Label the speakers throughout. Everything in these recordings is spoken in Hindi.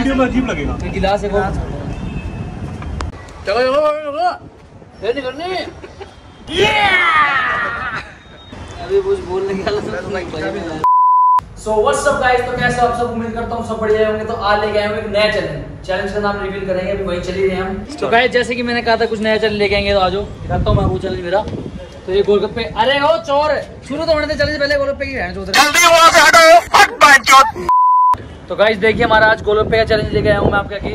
Speaker 1: वीडियो में अजीब लगेगा।
Speaker 2: गिलास है वो। चलो ये नहीं करनी। अभी कुछ बोलने की हालत में। So what's up guys, तो कैसे आप सब, उम्मीद करता हूँ सब बढ़िया होंगे। तो आज लेके आए हैं एक नया चैलेंज का नाम रिवील करेंगे, अभी वहीं चल ही रहे हैं हम। तो गाइस जैसे कि मैंने कहा था कुछ नया चैलेंज लेके आएंगे, तो आजो दिखाता हूँ मैं वो चैलेंज मेरा। तो ये गोलगप्पे, अरे ओ चोर, शुरू तो होने दे चैलेंज, पहले गोलगप्पे की है जो। तो गाइस देखिए हमारा आज गोलगप्पे का चैलेंज लेके आया हूँ मैं आपके आगे।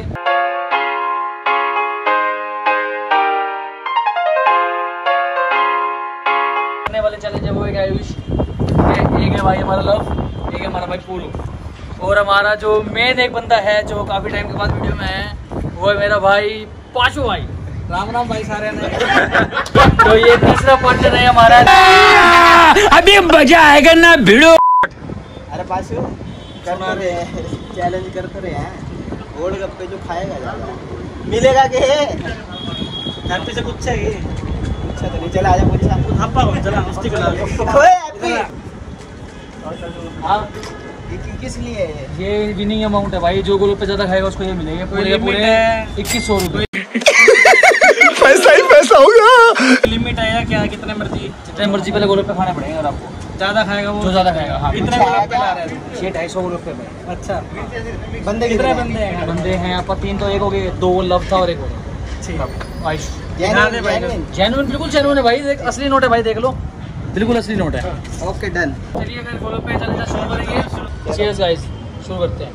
Speaker 2: वाले चैलेंज है वो एक आयुष, एक है भाई हमारा लव, एक है हमारा भाई पूरू, और हमारा जो मेन एक बंदा है जो काफी टाइम के बाद वीडियो में है वो है मेरा भाई पाशु भाई। राम राम भाई सारे ने। तो ये तीसरा पार्टनर है हमारा। अभी मजा आएगा ना भिड़ो।
Speaker 3: अरे पाशु करते रहे, चैलेंज करते रहे हैं। गोलगप्पे जो खाएगा ज्यादा मिलेगा के घर पे से कुछ चाहिए। अच्छा तो नहीं चला, आजा मुझे हप्पा को चला मस्ती करा। ओए हैप्पी हां किस लिए
Speaker 2: ये विनिंग अमाउंट है भाई, जो गोलगप्पे ज्यादा खाएगा उसको ये मिलेंगे पूरे 2100 रुपए।
Speaker 1: पैसा ही पैसा होगा।
Speaker 3: लिमिट है या क्या, कितने मर्जी
Speaker 2: जितने मर्जी पहले गोलगप्पे खाने पड़ेंगे और आपको
Speaker 3: ज्यादा खाएगा वो
Speaker 2: जो ज्यादा खाएगा। हाँ
Speaker 3: कितने गोलगप्पे ला रहे हैं?
Speaker 2: 250 गोलगप्पे में।
Speaker 3: अच्छा बंदे कितने
Speaker 2: बंदे हैं आप 3, तो एक हो गए, 2 लव था और एक हो गया आयुष। जेन्युइन, बिल्कुल जेन्युइन है भाई, देख असली नोट है भाई, देख लो बिल्कुल असली नोट है।
Speaker 3: Okay done.
Speaker 2: चलिए अगर गोलगप्पे चैलेंज शुरू करेंगे। चीयर्स गाइस, शुरू करते हैं।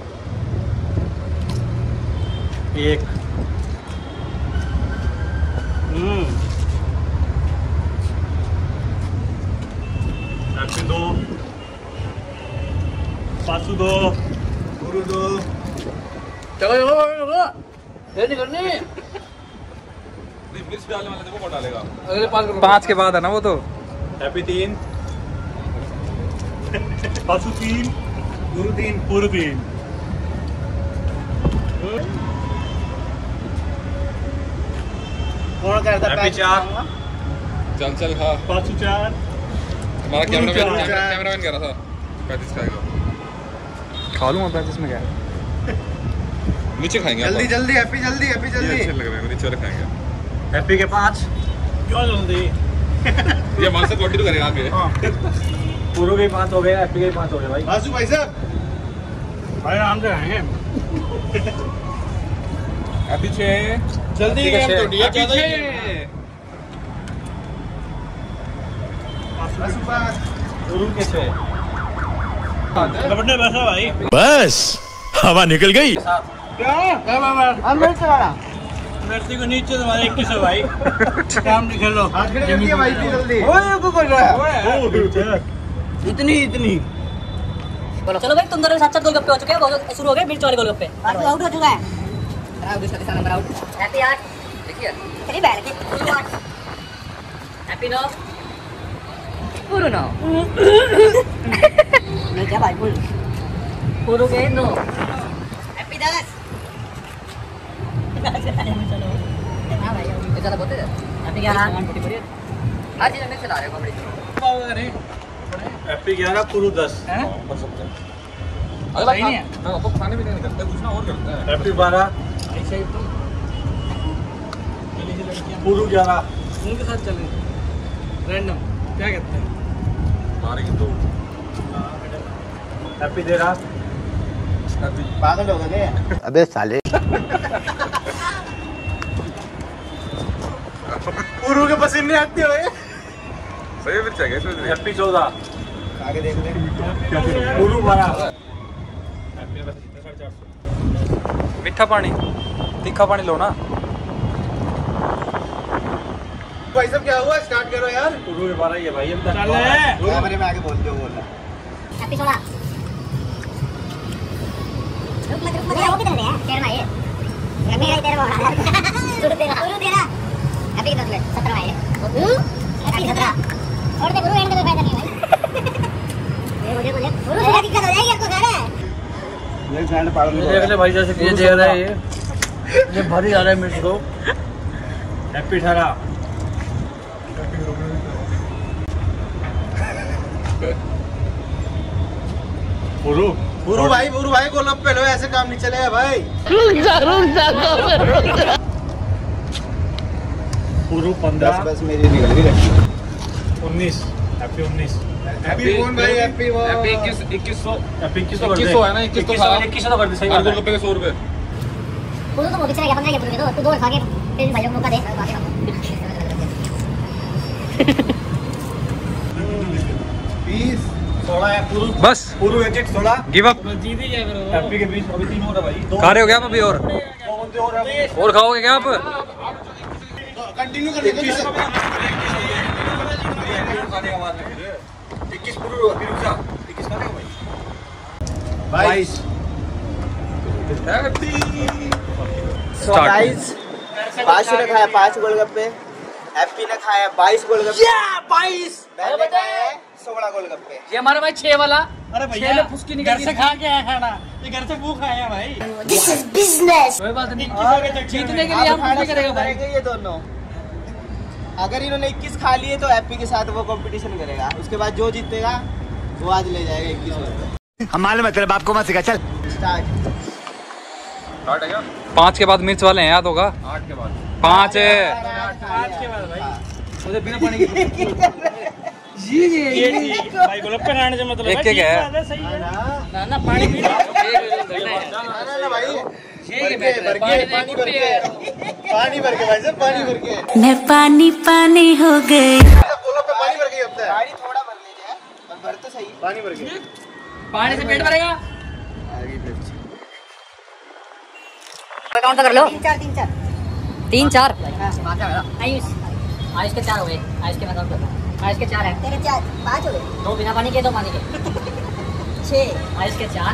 Speaker 1: एक हैप्पी 2, पासू 2, गुरु 2।
Speaker 2: चलो ये नहीं करनी।
Speaker 1: मिर्च डालने वाला देखो कौन डालेगा।
Speaker 2: अगले
Speaker 4: 5 के बाद है ना वो तो।
Speaker 1: हैप्पी 3, पासू 3, गुरु 3, पूरू 3।
Speaker 3: कौन करता है?
Speaker 1: हैप्पी 4,
Speaker 4: चल हाँ,
Speaker 1: पासू 4,
Speaker 4: हमारा कैमरामैन कह रहा था 35 खाएगा। खा लूँगा 35 में क्या है। नीचे खाएंगे
Speaker 3: जल्दी जल्दी हैप्पी, जल्दी हैप्पी
Speaker 4: ये
Speaker 3: जल्दी।
Speaker 4: अच्छे लग रहे हैं, नीचे वाले खाएंगे।
Speaker 1: हैप्पी के 5। क्यों जल्दी?
Speaker 4: ये हमारे साथ कंटिन्यू करेगा आगे।
Speaker 1: पूरू के 5 हो गए, हैप्पी के 5 हो गए भाई।
Speaker 3: बासु भाई साहब
Speaker 1: भाई आराम से खाएंगे।
Speaker 4: हैप्पी 6,
Speaker 3: जल्दी
Speaker 4: हैप्पी
Speaker 3: गेम तो दिया
Speaker 4: हैप्पी
Speaker 3: ज्यादा
Speaker 4: 6।
Speaker 3: बासु पास
Speaker 1: गुरु के 6। लपटने बैठा भाई।
Speaker 5: बस हवा निकल गई।
Speaker 1: क्या बाबा?
Speaker 3: हम मिर्च वाला
Speaker 1: मिर्ची को नीचे तुम्हारे 21 है भाई। काम नहीं खेलो।
Speaker 3: हाथ खड़े कर दिया भाई जल्दी। ओए को कर रहा है इतनी
Speaker 6: बोलो चलो भाई, तुम दोनों साथ साथ गोलगप्पे हो चुके हैं, शुरू हो गए मिर्च वाले गोलगप्पे। आउट हो चुका है। आउट, इसका तीसरा नंबर आउट। हैप्पी 8 देखिए, चलिए बैठ के पूरू 8, हैप्पी 9, पूरू 9। नहीं क्या भाई, पूरू के 9, हैप्पी 10। चलो हां भाई ये ज्यादा बोलते हैं। हैप्पी 11 हर चीज में चला रहे हो कॉमेडी।
Speaker 1: हैप्पी 11, पूरू 10।
Speaker 4: कर सकते हैं। अगर
Speaker 2: सही नहीं है।
Speaker 4: हाँ, वो खाने भी नहीं करते, कुछ ना और करते हैं।
Speaker 1: हैप्पी 12,
Speaker 2: ऐसे ही तो
Speaker 1: पूरू 11।
Speaker 2: उनके साथ चलें रैंडम, क्या कहते हैं?
Speaker 4: मारेंगे तो
Speaker 1: हैप्पी 13,
Speaker 4: हैप्पी
Speaker 3: पागल हो गए। अबे साले
Speaker 1: पूरू के पसीने आते हुए।
Speaker 4: सही मिर्च है क्या?
Speaker 1: हैप्पी 14,
Speaker 3: आगे देख ले।
Speaker 1: पूरू 12।
Speaker 4: मीठा पानी, तीखा पानी लो ना।
Speaker 3: भाई साहब क्या हुआ, स्टार्ट करो यार।
Speaker 1: पूरू के 12 ही है भाई। हम चल
Speaker 3: कैमरे में आगे बोल दो, बोलना
Speaker 6: हैप्पी 16। रुक मत वो किधर है? 13 है ये मेरा ही 13 हो रहा है। शुरू तेरा हैप्पी कितना ले? 17 है ये। हैप्पी 17 और दे गुरु, एंड में फायदा नहीं भाई। ये मुझे गुरु से दिक्कत हो जाएगी आपको। घर है
Speaker 3: मेरे फ्रेंड पागल हो
Speaker 2: देख ले भाई, जैसे कि ये दे रहा है, ये भरी जा रहा है मिर्च को।
Speaker 1: हैप्पी 18, पूरू
Speaker 3: गुरु भाई गोलगप्पे लो, ऐसे काम नहीं चलेगा भाई।
Speaker 1: पूरू 15
Speaker 3: बस मेरी निकल गई
Speaker 1: 19 हैप्पी 19
Speaker 3: हैप्पी कौन भाई? हैप्पी वो
Speaker 4: हैप्पी 2100
Speaker 1: हैप्पी
Speaker 4: 2100 है ना, 2100 था।
Speaker 2: 2100 तो कर दे, सही
Speaker 4: और
Speaker 2: बात है।
Speaker 4: गोलगप्पे के 100 रुपए।
Speaker 6: पूरू तो वो बिचरा गया 15 के पूरू दे दो, तू 2 खा के फिर भाई लोग मौका दे।
Speaker 3: 20 16 है पूरू।
Speaker 4: बस
Speaker 3: पूरू 1 16
Speaker 4: गिव अप।
Speaker 2: जीत ही जाएगा वो।
Speaker 1: हैप्पी के 20 अभी 3 हो रहा भाई।
Speaker 4: खा रहे हो क्या आप अभी? और खाओगे क्या आप?
Speaker 3: कंटिन्यू कर दे। 21 पूरू फिर रुक जा। 21 खाने का भाई। 22 सो गाइस 5 ने खाया 5 गोलगप्पे, हैप्पी ने खाया 22 गोलगप्पे, 22 मैंने खाया 16 गोलगप्पे।
Speaker 2: ये हमारा भाई 6 वाला।
Speaker 1: अरे
Speaker 2: छह
Speaker 1: भैया
Speaker 2: में फुसकी निकल
Speaker 1: घर
Speaker 2: गई
Speaker 1: से
Speaker 2: थी।
Speaker 1: खा के आया खाना, ये घर से भूख आया भाई।
Speaker 6: This is business.
Speaker 2: कोई बात नहीं,
Speaker 1: और
Speaker 2: जीतने के लिए हम कुछ भी करेगा भाई।
Speaker 3: ये दोनों अगर इन्होंने 21 खा लिए तो हैप्पी के साथ वो कंपटीशन करेगा, उसके बाद जो जीतेगा वो आज ले जाएगा 21 रुपए।
Speaker 5: हम मालूम है तेरे बाप को मत सिखा, चल।
Speaker 3: स्टार्ट।
Speaker 4: 8 है क्या? 5 के बाद मिर्च वाले हैं, याद होगा? 8 के बाद 5 है।
Speaker 1: 5 के बाद भाई
Speaker 2: मुझे बिना पानी के
Speaker 1: ये ठीक भाई गोलगप्पे खाने से मतलब
Speaker 4: एक एक है।
Speaker 1: सही है
Speaker 2: ना ना पानी पी लो।
Speaker 3: ना भाई पानी भर के भाई साहब, पानी भर के
Speaker 7: मैं पानी पानी हो गई।
Speaker 3: बोलो पे पानी भर के होता है। पानी थोड़ा भर लीजिए पर भर तो सही। पानी भर के
Speaker 2: पानी से पेट भरेगा।
Speaker 6: काउंट कर लो। 3 4 आयुष
Speaker 2: आयुष के 4 हो गए। आयुष के मैं काउंट करता हूँ। आयुष के 4 है।
Speaker 6: तेरे 4 5 हो गए।
Speaker 2: 2 बिना पानी के, 2 पानी के।
Speaker 6: 6
Speaker 2: आयुष के 4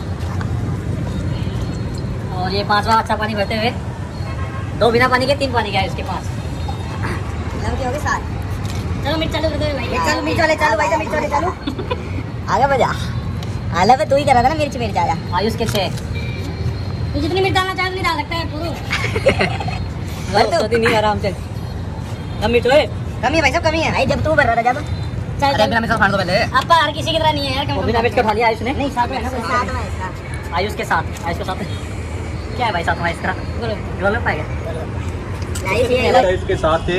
Speaker 2: और ये 5वां अच्छा पानी भरते हुए 2 बिना पानी के, 3 पानी के। आयुष के 5
Speaker 6: लग के हो गए 7। चलो मिर्च चालू कर दो भाई। चलो मिर्च वाले चालू भाई, मिर्च वाले चालू। आगे बढ़ जा। हाल पे तू ही कर रहा था ना मिर्च आजा।
Speaker 2: आयुष के 6।
Speaker 6: तू जितनी मिर्च डालना चाहे उतनी डाल सकता है पूरू।
Speaker 2: तो नहीं आराम से कम मिर्च है।
Speaker 6: कमी है भाई साहब, कमी है भाई। जब तू भर रहा था जब चल
Speaker 2: अरे बिना मिर्च का खाने दो पहले।
Speaker 6: अब हर किसी की तरह नहीं है यार।
Speaker 2: वो बिना मिर्च का खा लिया आयुष ने।
Speaker 6: नहीं 7 है ना, 7 में इसका।
Speaker 2: आयुष के 7। आयुष के 7 क्या है भाई? 7वां इसका गोलगप्पा पाएगा।
Speaker 6: आयुष ये अलग।
Speaker 1: इसके साथ थे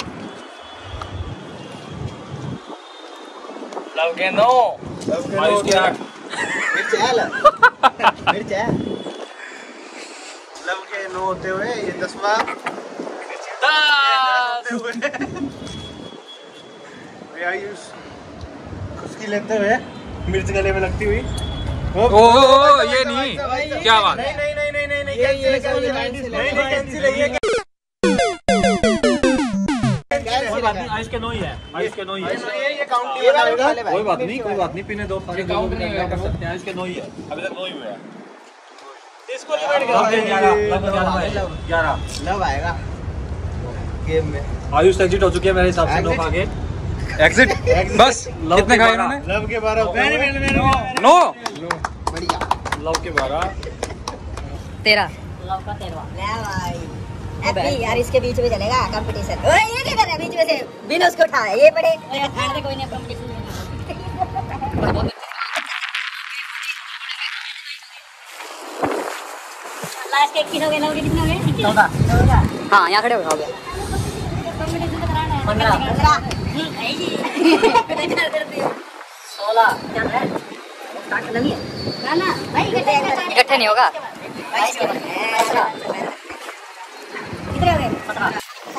Speaker 2: लव के 9।
Speaker 1: आयुष के 8
Speaker 3: मिर्च है मिर्च है। लव के 9 होते हुए ये 10वां आयुष उसकी लेते हुए मिर्च गले में लगती हुई।
Speaker 4: ओ ये नहीं, क्या बात?
Speaker 3: नहीं कैंसिल है ये।
Speaker 1: कोई बात नहीं, आयुष के 9 ही है। आयुष के 9 ही है।
Speaker 3: ये काउंट नहीं होगा।
Speaker 1: कोई बात नहीं पीने दो। पानी काउंट नहीं कर सकते हैं। आयुष के 9 ही है, अभी तक 9 ही हुआ है। इसको डिवाइड करो। 11
Speaker 3: लव आएगा गेम में।
Speaker 1: आयुष एग्जिट हो चुके हैं मेरे हिसाब से। 9 खा के
Speaker 4: एग्जिट बस। कितने खाए इन्होंने?
Speaker 3: लव के 12
Speaker 4: नो।
Speaker 3: बढ़िया।
Speaker 1: लव के 12
Speaker 6: 13
Speaker 2: लव का 13वां।
Speaker 6: ले भाई हैप्पी यार, इसके बीच में चलेगा कंपटीशन। ओए ये क्या कर रहा है बीच में से? बिना उसको उठाया ये पड़े।
Speaker 2: खाने दे कोई नहीं कंपटीशन।
Speaker 6: लास्ट के 21 हो गए। लव के कितने हो गए?
Speaker 2: 14।
Speaker 6: हां यहां खड़े हो गए।
Speaker 2: कंपटीशन तो कराना है।
Speaker 6: 15
Speaker 2: 16।
Speaker 6: क्या है? स्टार्ट करना नहीं है ना भाई। इकट्ठे नहीं होगा। 22 के बाद कितने हो गए?
Speaker 2: 17।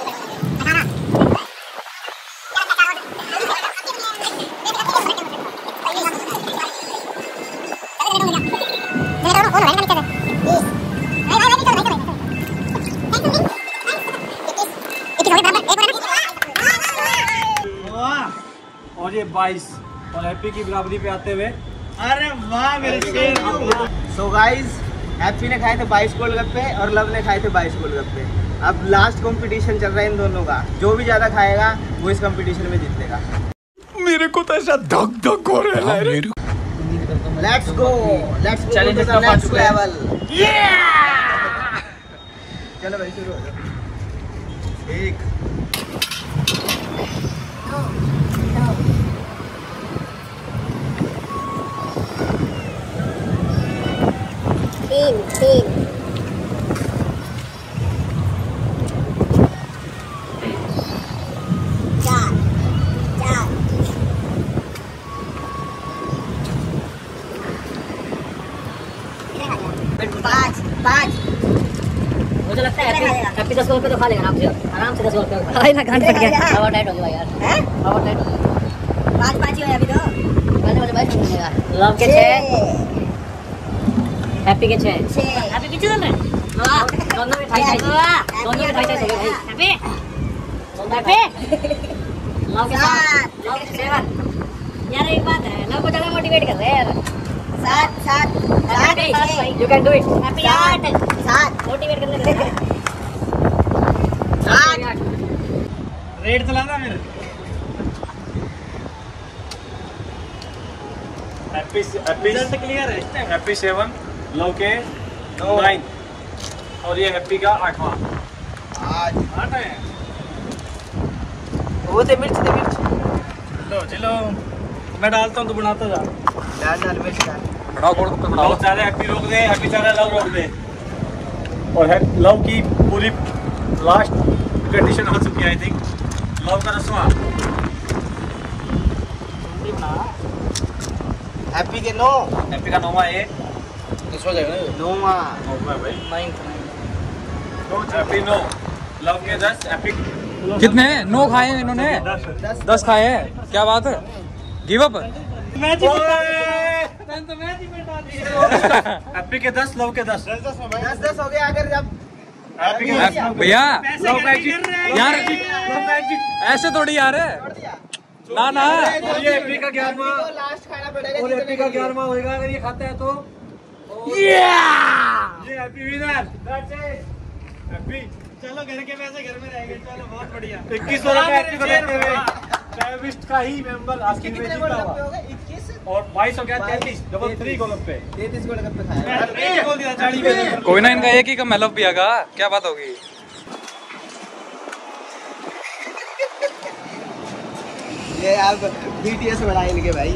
Speaker 1: और ये 22 और हैप्पी की बराबरी पे आते हुए। अरे वाह मेरे शेर।
Speaker 3: सो गाइस हैप्पी ने खाए थे 22 गोलगप्पे और लव ने खाए थे 22 गोलगप्पे। अब लास्ट कंपटीशन चल रहा है इन दोनों का। जो भी ज्यादा खाएगा वो इस कंपटीशन में जीतेगा।
Speaker 5: मेरे को तो ऐसा धक धक हो रहा है।
Speaker 3: Let's go
Speaker 2: Challenge
Speaker 3: to the
Speaker 2: का
Speaker 3: नेक्स्ट
Speaker 2: चुका है।
Speaker 3: लेवल। चलो भाई शुरू हो जाओ। 1 2
Speaker 6: 5
Speaker 2: मुझे लगता है हैप्पी 10 गोल पे तो खा लेगा आराम से 10 गोल पे भाई ना गांड फट गया पावर टाइट हो गया यार हैं पावर टाइट हो गया
Speaker 6: 5 ही है अभी तो
Speaker 2: मुझे भाई सुनेगा लव के 6 हैप्पी के 6
Speaker 6: हैप्पी पीछे चल रहा है
Speaker 2: दोनों में ढाई ढाई हो गए भाई
Speaker 6: हैप्पी
Speaker 2: लव के 7 लव के 7
Speaker 6: यार एक बात है लव को ज्यादा मोटिवेट कर रहे हैं यार 7
Speaker 2: you can do it
Speaker 6: happy 7 motivate करने के लिए 8
Speaker 1: रेड चलाना मेरे हैप्पी रिजल्ट क्लियर है हैप्पी 7 लव के 9 और ये हैप्पी का 8वां 8 है
Speaker 3: वो दे मिर्च
Speaker 1: लो चलो मैं डालता हूँ तो बनाता जा
Speaker 3: डाल मिर्च डाल
Speaker 4: बढ़ाओ गोलगप्पे बढ़ाओ
Speaker 1: बहुत ज्यादा हैप्पी रोक दे हैप्पी ज्यादा लव रोक दे और लव की पूरी लास्ट कंडीशन हो चुकी है आई थिंक लव का 10वां
Speaker 3: हैप्पी के 9
Speaker 1: हैप्पी का 9वां ये
Speaker 3: 9वां
Speaker 1: भाई 9 हैप्पी 9 लव के 10 हैप्पी
Speaker 4: कितने 9 खाए हैं इन्होंने 10 खाए हैं क्या बात है गिव अप
Speaker 1: हैप्पी के 10 लव के 10
Speaker 3: 10 हो गया अगर जब
Speaker 1: हैप्पी के 10
Speaker 4: भैया
Speaker 1: लव का एग्जिट
Speaker 4: यार ऐसे थोड़ी यार ना ना
Speaker 1: ये हैप्पी का 11वां
Speaker 3: लास्ट खाना पड़ेगा
Speaker 1: और हैप्पी का 11वां होएगा अगर ये खाता है तो ये happy winner that's it happy चलो घर के पैसे घर में रहेंगे चलो बहुत बढ़िया 2100 रुपए हैप्पी को देते हुए ट्रेविस्ट का ही मेंबर आज की
Speaker 3: कितने
Speaker 1: जीता
Speaker 3: गोलगप्पे
Speaker 1: हुआ
Speaker 3: हो गए 21
Speaker 1: और 22 हो गया 33 डबल 3 गोलगप्पे
Speaker 3: 33 गोलगप्पे खाए
Speaker 1: मैं बोल दिया 40 पे
Speaker 4: कोई ना इनका एक ही कम लव पिया का क्या बात होगी
Speaker 3: ये आप बीटीएस बढ़ा इनके भाई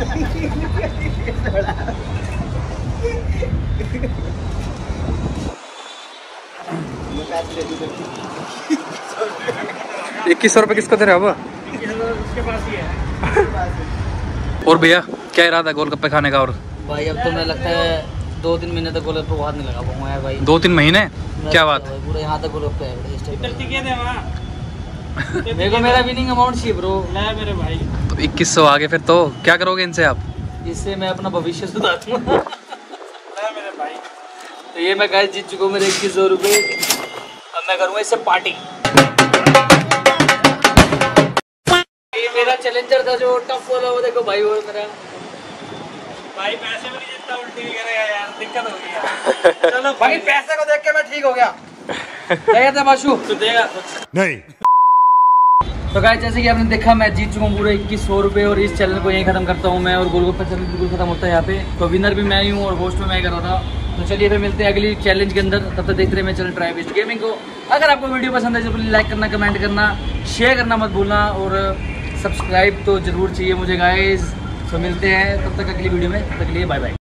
Speaker 4: ₹2100 किसको दे रहे हो अब
Speaker 1: उसके पास ही है
Speaker 4: और भैया क्या इरादा है गोलगप्पे खाने का और
Speaker 2: भाई अब तो मैं लगता है 2-3 महीने तक गोलगप्पे बाहर नहीं लगा पाऊंगा यार भाई
Speaker 4: 2-3 महीने क्या बात
Speaker 2: पूरा यहाँ तक गोलगप्पे है इस टाइप
Speaker 1: गलती किए थे वहां
Speaker 2: मेरे को मेरा विनिंग अमाउंट चाहिए ब्रो
Speaker 1: ले मेरे भाई
Speaker 4: तो 2100 आगे फिर तो क्या करोगे इनसे आप
Speaker 2: इससे मैं अपना भविष्य सुधारूंगा
Speaker 1: ले मेरे भाई
Speaker 2: तो ये मैं गाइस जीत चुका हूँ मेरे 2100 रुपये अब मैं करूँगा इससे पार्टी ये मेरा चैलेंजर था जो टफ वाला वो देखो भाई वो मेरा
Speaker 1: भाई पैसे में नहीं जितना उल्टी भी करेगा यार दिक्कत हो गई यार चलो
Speaker 3: भाई पैसे को देख के मैं ठीक हो गया
Speaker 2: क्या कहते हैं बाशु
Speaker 1: तू देगा
Speaker 5: नहीं
Speaker 2: तो गाइस जैसे कि आपने देखा मैं जीत चुका हूँ पूरे 2100 रुपये और इस चैनल को यहीं खत्म करता हूँ मैं और गोलगप्पे चैनल बिल्कुल खत्म होता है यहाँ पे तो विनर भी मैं ही हूँ और होस्ट में मैं कर रहा था तो चलिए फिर मिलते हैं अगली चैलेंज के अंदर तब तक देखते रहे मैं चैनल ट्राईबिस्ट गेमिंग को अगर आपको वीडियो पसंद है तो लाइक करना कमेंट करना शेयर करना मत भूलना और सब्सक्राइब तो जरूर चाहिए मुझे गाइस तो मिलते हैं तब तक अगली वीडियो में तब तक के लिए बाय बाय।